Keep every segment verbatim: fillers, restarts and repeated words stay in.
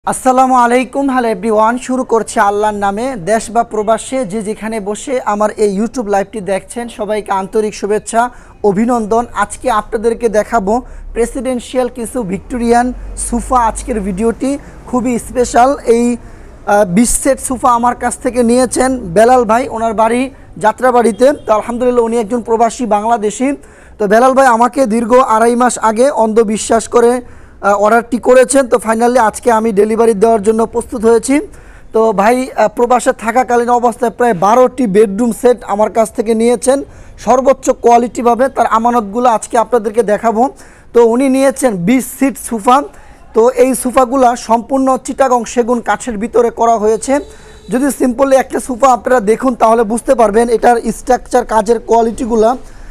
আসসালামু আলাইকুম hello everyone শুরু করছি আল্লাহর নামে। দেশ বা প্রবাসে যে যেখানে বসে আমার এই ইউটিউব লাইভটি দেখছেন সবাইকে আন্তরিক শুভেচ্ছা অভিনন্দন। আজকে আপনাদেরকে দেখাবো প্রেসিডেন্সিয়াল কিছু ভিক্টোরিয়ান সোফা। আজকের ভিডিওটি খুবই স্পেশাল। এই বিশ সেট সোফা আমার কাছ থেকে নিয়েছেন বেলাল ভাই, ওনার বাড়ি যাত্রাবাড়িতে। তো আলহামদুলিল্লাহ উনি একজন প্রবাসী বাংলাদেশি। তো বেলাল ভাই আমাকে দীর্ঘ আড়াই মাস আগে অন্ধবিশ্বাস করে অর্ডারটি করেছেন। তো ফাইনালি আজকে আমি ডেলিভারি দেওয়ার জন্য প্রস্তুত হয়েছি। তো ভাই প্রবাসে থাকাকালীন অবস্থায় প্রায় বারোটি বেডরুম সেট আমার কাছ থেকে নিয়েছেন সর্বোচ্চ কোয়ালিটিভাবে। তার আমানতগুলো আজকে আপনাদেরকে দেখাবো। তো উনি নিয়েছেন বিশ সিট সোফা। তো এই সোফাগুলো সম্পূর্ণ চিটাগং সেগুন কাঠের ভিতরে করা হয়েছে। যদি সিম্পলি একটা সোফা আপনারা দেখুন তাহলে বুঝতে পারবেন এটার স্ট্রাকচার কাজের কোয়ালিটিগুলো।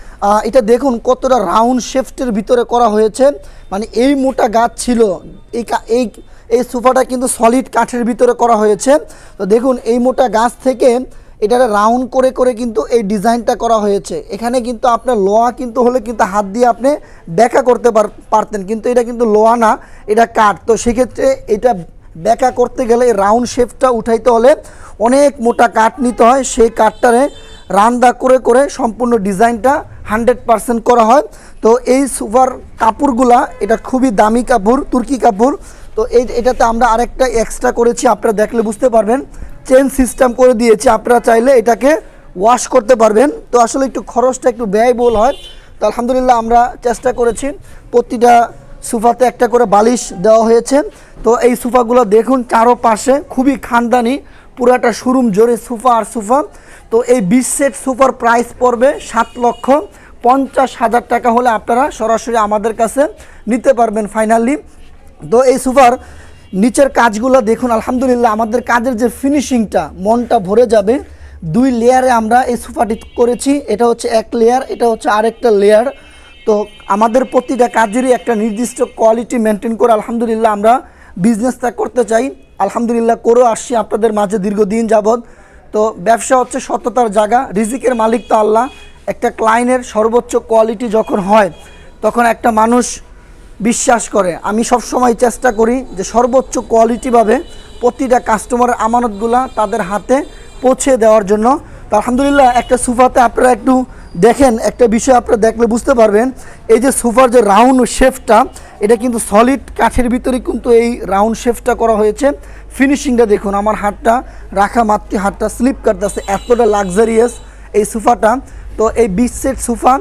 এটা দেখুন কতটা রাউন্ড শেফটের ভিতরে করা হয়েছে, মানে এই মোটা গাছ ছিল। এই এই এই সোফাটা কিন্তু সলিড কাঠের ভিতরে করা হয়েছে। তো দেখুন এই মোটা গাছ থেকে এটা রাউন্ড করে করে কিন্তু এই ডিজাইনটা করা হয়েছে। এখানে কিন্তু আপনার লোহা কিন্তু হলে কিন্তু হাত দিয়ে আপনি ব্যাকা করতে পারতেন, কিন্তু এটা কিন্তু লোহা না, এটা কাঠ। তো সেক্ষেত্রে এটা ব্যাকা করতে গেলে রাউন্ড শেপটা উঠাইতে হলে অনেক মোটা কাঠ নিতে হয়। সেই কাঠটারে রান্দা করে করে সম্পূর্ণ ডিজাইনটা হান্ড্রেড পারসেন্ট করা হয়। তো এই সোফার কাপড়গুলা এটা খুবই দামি কাপড়, তুর্কি কাপড়। তো এই এটাতে আমরা আরেকটা এক্সট্রা করেছি, আপনারা দেখলে বুঝতে পারবেন। চেন সিস্টেম করে দিয়েছি, আপনারা চাইলে এটাকে ওয়াশ করতে পারবেন। তো আসলে একটু খরচটা একটু ব্যয়বহুল হয়। তো আলহামদুলিল্লাহ আমরা চেষ্টা করেছি, প্রতিটা সোফাতে একটা করে বালিশ দেওয়া হয়েছে। তো এই সোফাগুলো দেখুন চারোপাশে খুবই খানদানি, পুরাটা শোরুম জোরে সোফা আর সোফা। তো এই বিশ সেট সোফার প্রাইস পড়বে সাত লক্ষ পঞ্চাশ হাজার টাকা হলে আপনারা সরাসরি আমাদের কাছে নিতে পারবেন ফাইনালি। তো এই সোফার নিচের কাজগুলো দেখুন আলহামদুলিল্লাহ, আমাদের কাজের যে ফিনিশিংটা মনটা ভরে যাবে। দুই লেয়ারে আমরা এই সোফাটি করেছি, এটা হচ্ছে এক লেয়ার, এটা হচ্ছে আরেকটা লেয়ার। তো আমাদের প্রতিটা কাজেরই একটা নির্দিষ্ট কোয়ালিটি মেনটেন করে আলহামদুলিল্লাহ আমরা বিজনেসটা করতে চাই। আলহামদুলিল্লাহ করেও আসছি আপনাদের মাঝে দীর্ঘদিন যাবৎ। তো ব্যবসা হচ্ছে সততার জায়গা, রিজিকের মালিক তো আল্লাহ। একটা ক্লায়েন্টের সর্বোচ্চ কোয়ালিটি যখন হয় তখন একটা মানুষ বিশ্বাস করে। আমি সব সময় চেষ্টা করি যে সর্বোচ্চ কোয়ালিটিভাবে প্রতিটা কাস্টমারের আমানতগুলা তাদের হাতে পৌঁছে দেওয়ার জন্য। তো আলহামদুলিল্লাহ একটা সোফাতে আপনারা একটু দেখেন, একটা বিষয় আপনারা দেখলে বুঝতে পারবেন। এই যে সোফার যে রাউন্ড শেপটা, এটা কিন্তু সলিড কাঠের ভিতরে কিন্তু এই রাউন্ড শেপটা করা হয়েছে। ফিনিশিংটা দেখুন, আমার হাতটা রাখা মাত্র হাতটা স্লিপ কাটতেছে, এতটা লাক্সারিয়াস এই সোফাটা। তো এই বিশ সেট সোফা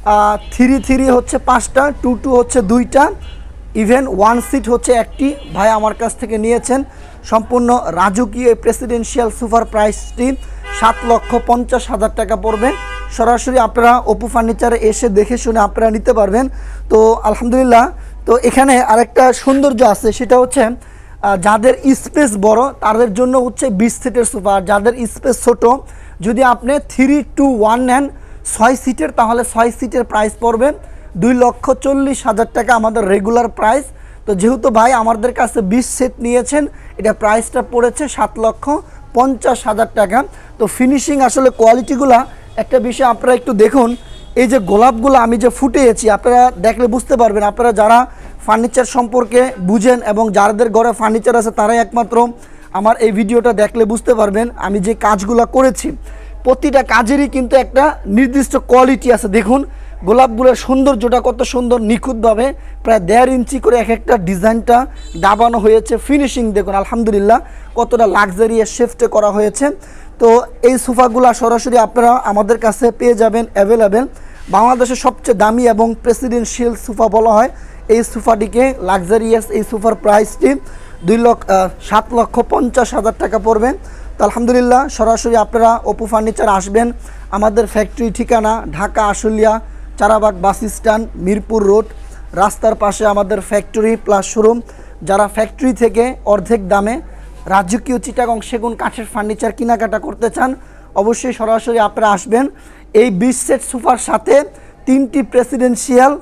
থ্রি থ্রি হচ্ছে পাঁচটা, টু টু হচ্ছে দুইটা, ইভেন ওয়ান সিট হচ্ছে একটি। ভাই আমার কাছ থেকে নিয়েছেন সম্পূর্ণ রাজকীয় প্রেসিডেন্সিয়াল সোফার প্রাইসটি সাত লক্ষ পঞ্চাশ হাজার টাকা পড়বে। সরাসরি আপনারা অপু ফার্নিচারে এসে দেখে শুনে আপনারা নিতে পারবেন। তো আলহামদুলিল্লাহ তো এখানে আরেকটা সৌন্দর্য আছে, সেটা হচ্ছে যাদের স্পেস বড় তাদের জন্য হচ্ছে বিশ সিটের সোফা। আর যাদের স্পেস ছোট, যদি আপনি থ্রি টু ওয়ান নেন ছয় সিটের, তাহলে ছয় সিটের প্রাইস পড়বে দুই লক্ষ চল্লিশ হাজার টাকা আমাদের রেগুলার প্রাইস। তো যেহেতু ভাই আমাদের কাছে বিশ সেট নিয়েছেন, এটা প্রাইসটা পড়েছে সাত লক্ষ পঞ্চাশ হাজার টাকা। তো ফিনিশিং আসলে কোয়ালিটিগুলা একটা বিষয় আপনারা একটু দেখুন। এই যে গোলাপগুলো আমি যে ফুটিয়েছি আপনারা দেখলে বুঝতে পারবেন। আপনারা যারা ফার্নিচার সম্পর্কে বুঝেন এবং যাদের ঘরে ফার্নিচার আছে তারাই একমাত্র আমার এই ভিডিওটা দেখলে বুঝতে পারবেন আমি যে কাজগুলো করেছি। প্রতিটা কাজেরই কিন্তু একটা নির্দিষ্ট কোয়ালিটি আছে। দেখুন গোলাপগুলোর সৌন্দর্যটা কত সুন্দর, নিখুঁতভাবে প্রায় দেড় ইঞ্চি করে এক একটা ডিজাইনটা দাবানো হয়েছে। ফিনিশিং দেখুন আলহামদুলিল্লাহ কতটা লাক্সারিয়াস শেফটে করা হয়েছে। তো এই সোফাগুলো সরাসরি আপনারা আমাদের কাছে পেয়ে যাবেন অ্যাভেলেবেল। বাংলাদেশের সবচেয়ে দামি এবং প্রেসিডেন্সিয়াল সোফা বলা হয় এই সোফাটিকে। লাক্সারিয়াস এই সোফার প্রাইসটি দুই লক্ষ সাত লক্ষ পঞ্চাশ হাজার টাকা পড়বে। তো আলহামদুলিল্লাহ সরাসরি আপনারা অপু ফার্নিচার আসবেন। আমাদের ফ্যাক্টরি ঠিকানা Dhaka Ashulia Charabag bus stand, Mirpur road, রাস্তার পাশে আমাদের ফ্যাক্টরি প্লাস শোরুম। যারা ফ্যাক্টরি থেকে অর্ধেক দামে রাজকীয় চিটাগং সেগুন কাঠের ফার্নিচার কেনাকাটা করতে চান, অবশ্যই সরাসরি আপনারা আসবেন। এই বিশ সেট সোফার সাথে তিনটি প্রেসিডেন্সিয়াল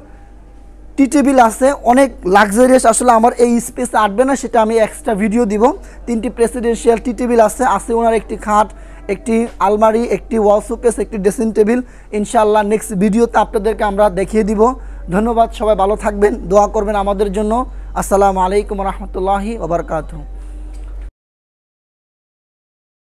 টি টেবিল আছে, অনেক লাক্সারিয়াস। আসলে আমার এই স্পেসে আটবে না, সেটা আমি এক্সট্রা ভিডিও দিব। তিনটি প্রেসিডেন্সিয়াল টি টেবিল আছে, আছে ওনার একটি খাট, একটি আলমারি, একটি ওয়াল শোকেস, একটি ড্রেসিং টেবিল। ইনশাআল্লাহ নেক্সট ভিডিওতে আপনাদেরকে আমরা দেখিয়ে দিব। ধন্যবাদ, সবাই ভালো থাকবেন, দোয়া করবেন আমাদের জন্য। আসসালামু আলাইকুম রহমতুল্লাহি ওয়া বারাকাতুহু।